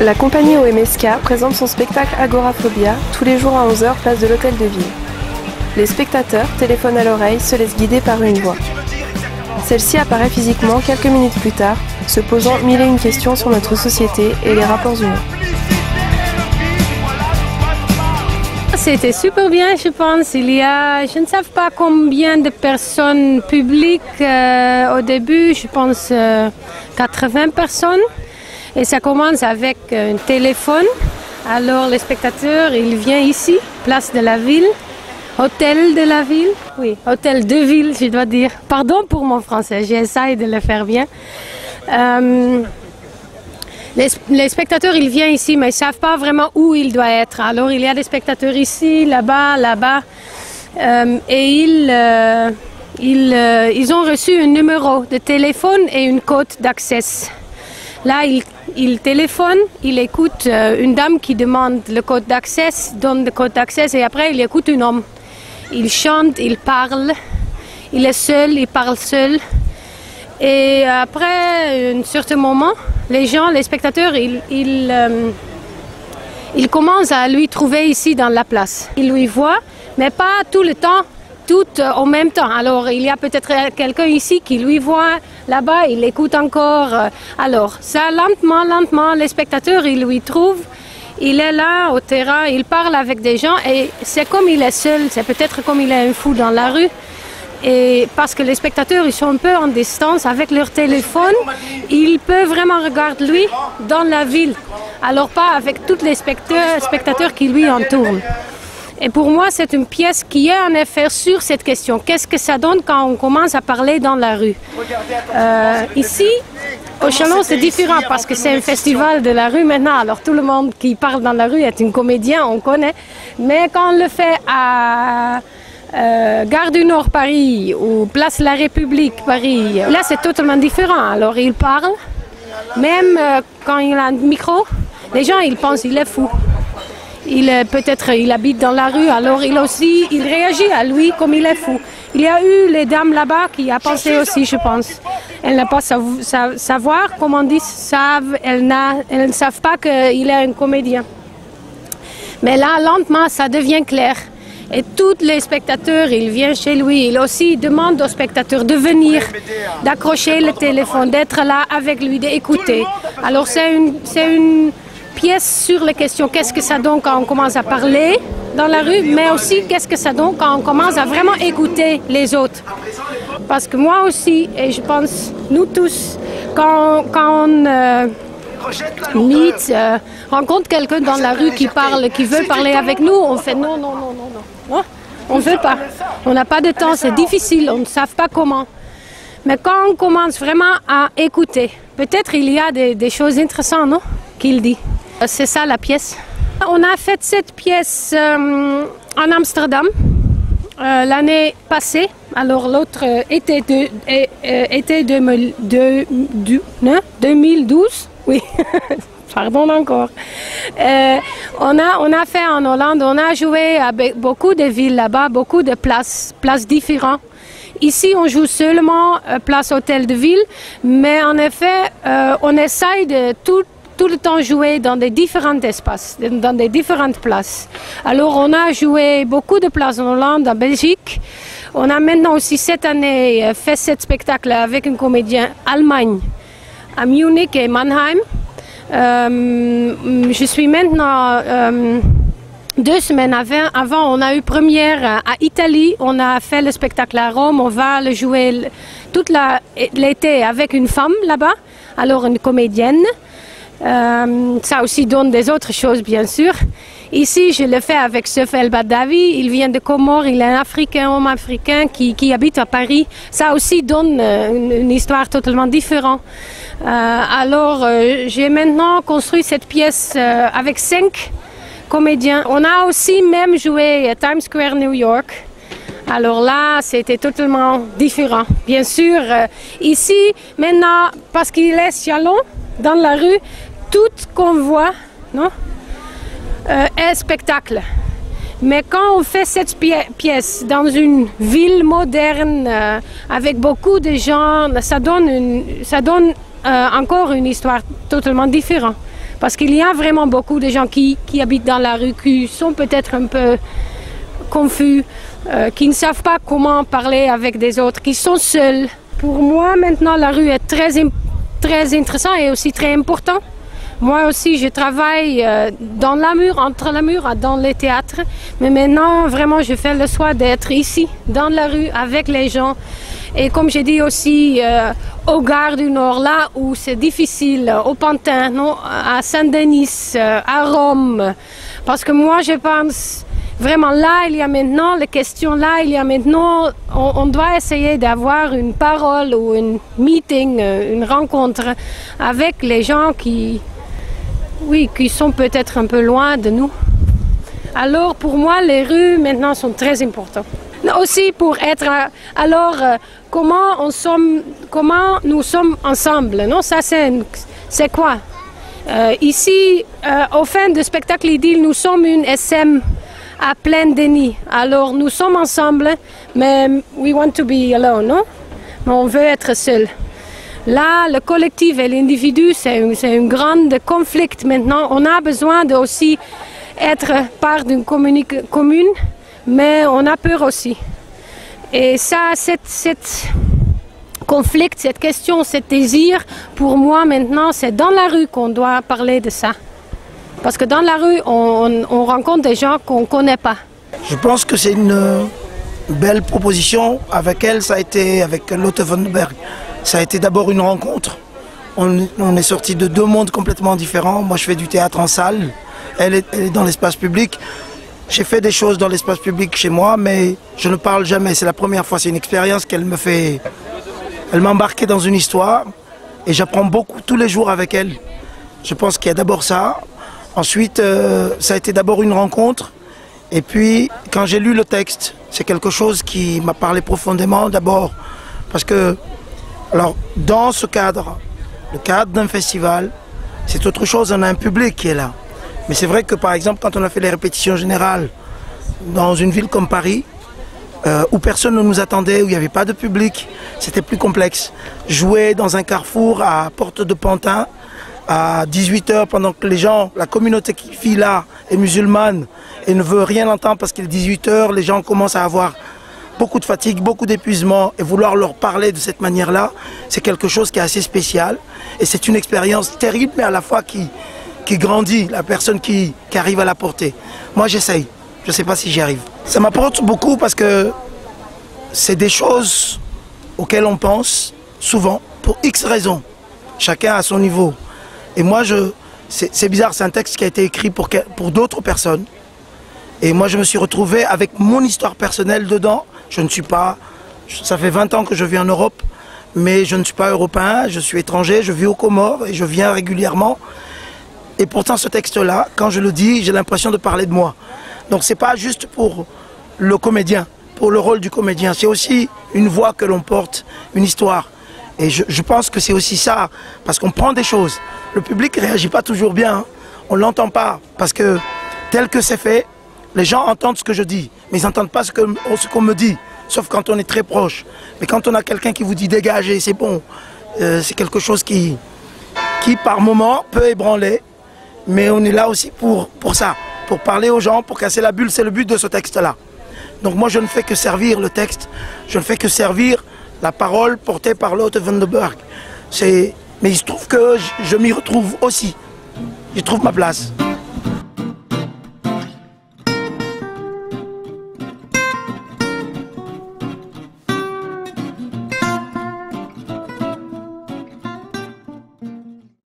La compagnie OMSK présente son spectacle Agoraphobia tous les jours à 11 h place de l'Hôtel de Ville. Les spectateurs, téléphone à l'oreille, se laissent guider par une voix. Celle-ci apparaît physiquement quelques minutes plus tard, se posant mille et une questions sur notre société et les rapports humains. C'était super bien, je pense. Il y a, je ne sais pas combien de personnes publiques au début, je pense 80 personnes. Et ça commence avec un téléphone. Alors les spectateurs, ils viennent ici, place de la ville, hôtel de la ville. Oui, hôtel de ville, je dois dire. Pardon pour mon français, j'essaie de le faire bien. Les spectateurs, ils viennent ici, mais ils ne savent pas vraiment où ils doivent être. Alors il y a des spectateurs ici, là-bas, là-bas. Et ils ont reçu un numéro de téléphone et une code d'accès. Là, il téléphone, il écoute une dame qui demande le code d'accès, donne le code d'accès et après il écoute un homme. Il chante, il parle, il est seul, il parle seul. Et après un certain moment, les spectateurs, ils commencent à lui trouver ici dans la place. Ils lui voient, mais pas tout le temps. Tout en même temps. Alors, il y a peut-être quelqu'un ici qui lui voit là-bas, il écoute encore. Alors, ça, lentement, les spectateurs, ils lui trouvent. Il est là, au terrain, il parle avec des gens et c'est comme il est seul, c'est peut-être comme il est un fou dans la rue. Et parce que les spectateurs, ils sont un peu en distance avec leur téléphone, ils peuvent vraiment regarder lui dans la ville. Alors, pas avec tous les spectateurs qui lui entourent. Et pour moi, c'est une pièce qui est en effet sur cette question. Qu'est-ce que ça donne quand on commence à parler dans la rue? Ici, au Chalon, c'est différent parce que c'est un festival de la rue maintenant. Alors tout le monde qui parle dans la rue est un comédien, on connaît. Mais quand on le fait à Gare du Nord Paris ou Place de la République Paris, là c'est totalement différent. Alors il parle, même quand il a un micro, les gens ils pensent qu'il est fou. Peut-être il habite dans la rue, alors il réagit à lui comme il est fou. Il y a eu les dames là-bas qui ont pensé aussi, je pense. Elles n'ont pas savoir, comme on dit, elles ne savent pas qu'il est un comédien. Mais là, lentement, ça devient clair. Et tous les spectateurs, ils viennent chez lui. Il aussi demande aux spectateurs de venir, d'accrocher le téléphone, d'être là avec lui, d'écouter. Alors c'est une pièce sur les questions, qu'est-ce que ça donne quand on commence à parler dans la rue, mais aussi qu'est-ce que ça donne quand on commence à vraiment écouter les autres. Parce que moi aussi, et je pense nous tous, quand on rencontre quelqu'un dans la rue qui parle, qui veut parler avec nous, on fait non. On ne veut pas. On n'a pas de temps, c'est difficile, on ne sait pas comment. Mais quand on commence vraiment à écouter, peut-être il y a des choses intéressantes, non, qu'il dit. C'est ça la pièce. On a fait cette pièce en Amsterdam l'année passée. Alors l'autre été 2012. Oui, pardon encore. On a fait en Hollande, on a joué avec beaucoup de villes là-bas, beaucoup de places différentes. Ici, on joue seulement place Hôtel de Ville, mais en effet, on essaye de tout le temps jouer dans des différents espaces, dans des différentes places. Alors, on a joué beaucoup de places en Hollande, en Belgique. On a maintenant aussi cette année fait ce spectacle avec un comédien allemand à Munich et Mannheim. Je suis maintenant 2 semaines avant, on a eu première à Italie, on a fait le spectacle à Rome, on va le jouer toute l'été avec une femme là-bas, alors une comédienne. Ça aussi donne des autres choses bien sûr. Ici, je le fais avec Seuf El Badawi, il vient de Comores, il est un homme africain qui habite à Paris. Ça aussi donne une histoire totalement différente. Alors, j'ai maintenant construit cette pièce avec 5 comédiens. On a aussi même joué à Times Square, New York. Alors là, c'était totalement différent. Bien sûr, ici, maintenant, parce qu'il est Chalon, dans la rue, tout qu'on voit, non, est spectacle. Mais quand on fait cette pièce dans une ville moderne, avec beaucoup de gens, ça donne encore une histoire totalement différente. Parce qu'il y a vraiment beaucoup de gens qui habitent dans la rue, qui sont peut-être un peu confus, qui ne savent pas comment parler avec des autres, qui sont seuls. Pour moi, maintenant, la rue est très intéressante et aussi très important. Moi aussi, je travaille dans la mur, entre la mur, dans les théâtres. Mais maintenant, vraiment, je fais le choix d'être ici, dans la rue, avec les gens. Et comme j'ai dit aussi, au Gare du Nord, là où c'est difficile, au Pantin, non, à Saint-Denis, à Rome. Parce que moi, je pense, vraiment là, il y a maintenant, les questions là, il y a maintenant, on doit essayer d'avoir une parole ou un meeting, une rencontre avec les gens qui sont peut-être un peu loin de nous. Alors pour moi, les rues maintenant sont très importantes. Aussi pour être, comment nous sommes ensemble, non? Ça c'est quoi? Ici, au fin du spectacle idylle, nous sommes une SM à plein déni. Alors nous sommes ensemble, mais we want to be alone, non? Mais on veut être seul. Là, le collectif et l'individu, c'est un grand conflit maintenant. On a besoin de aussi être part d'une commune, mais on a peur aussi. Et ça, cette conflit, cette question, ce désir, pour moi maintenant, c'est dans la rue qu'on doit parler de ça. Parce que dans la rue, on rencontre des gens qu'on ne connaît pas. Je pense que c'est une belle proposition. Avec elle, ça a été avec Lotte Wunderberg. Ça a été d'abord une rencontre. On est sortis de deux mondes complètement différents. Moi, je fais du théâtre en salle. Elle est dans l'espace public. J'ai fait des choses dans l'espace public chez moi, mais je ne parle jamais. C'est la première fois. C'est une expérience qu'elle me fait. Elle m'a embarqué dans une histoire et j'apprends beaucoup tous les jours avec elle. Je pense qu'il y a d'abord ça. Ensuite, ça a été d'abord une rencontre. Et puis, quand j'ai lu le texte, c'est quelque chose qui m'a parlé profondément d'abord. Parce que, alors, dans ce cadre, le cadre d'un festival, c'est autre chose, on a un public qui est là. Mais c'est vrai que, par exemple, quand on a fait les répétitions générales dans une ville comme Paris, où personne ne nous attendait, où il n'y avait pas de public, c'était plus complexe. Jouer dans un carrefour à Porte de Pantin, à 18h, pendant que les gens, la communauté qui vit là est musulmane et ne veut rien entendre parce qu'il est 18h, les gens commencent à avoir beaucoup de fatigue, beaucoup d'épuisement, et vouloir leur parler de cette manière-là, c'est quelque chose qui est assez spécial. Et c'est une expérience terrible, mais à la fois qui grandit, la personne qui arrive à la porter. Moi, j'essaye. Je ne sais pas si j'y arrive. Ça m'apporte beaucoup parce que c'est des choses auxquelles on pense souvent, pour X raisons. Chacun à son niveau. Et moi, c'est bizarre, c'est un texte qui a été écrit pour d'autres personnes. Et moi, je me suis retrouvé avec mon histoire personnelle dedans. Je ne suis pas... Ça fait 20 ans que je vis en Europe, mais je ne suis pas européen, je suis étranger, je vis aux Comores et je viens régulièrement. Et pourtant, ce texte-là, quand je le dis, j'ai l'impression de parler de moi. Donc, ce n'est pas juste pour le comédien, pour le rôle du comédien. C'est aussi une voix que l'on porte, une histoire. Et je pense que c'est aussi ça, parce qu'on prend des choses. Le public ne réagit pas toujours bien, hein. On ne l'entend pas, parce que tel que c'est fait, les gens entendent ce que je dis, mais ils n'entendent pas ce qu'on me dit, sauf quand on est très proche. Mais quand on a quelqu'un qui vous dit dégagez, c'est bon, c'est quelque chose qui par moment peut ébranler, mais on est là aussi pour ça, pour parler aux gens, pour casser la bulle, c'est le but de ce texte-là. Donc moi je ne fais que servir le texte, je ne fais que servir la parole portée par Lotte Wunderberg. Mais il se trouve que je m'y retrouve aussi, j'y trouve ma place.